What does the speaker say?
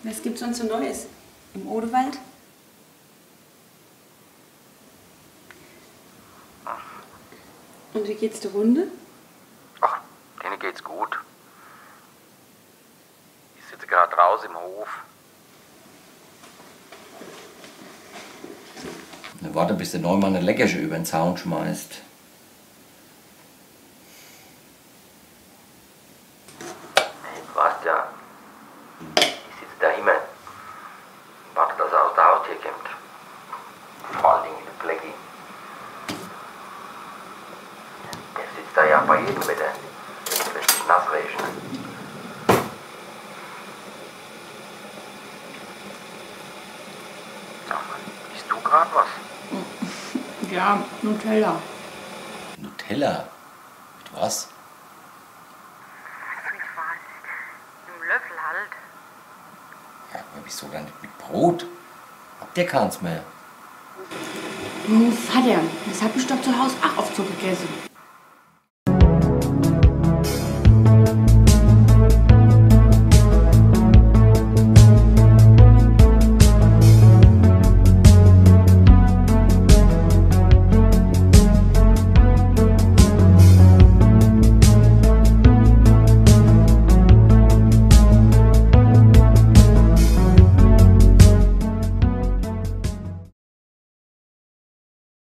Was gibt's sonst so Neues? Im Odewald? Und wie geht's der Runde? Ach, denen geht's gut. Ich sitze gerade draußen im Hof. Na, warte, bis der Neumann eine Leckersche über den Zaun schmeißt. Du weißt ja, ich sitze da immer und warte, dass er aus der Haustür kommt. Vor allen Dingen der Flecki. Der sitzt da ja bei jedem Wetter. Lässt sich nass regnen. Sag mal, isst du gerade was? Ja, Nutella. Nutella? Mit was? Mit was? Im Löffel halt. Ja, aber wieso dann nicht mit Brot? Habt ihr keins mehr? Vater, das hab ich doch zu Hause auch oft so gegessen.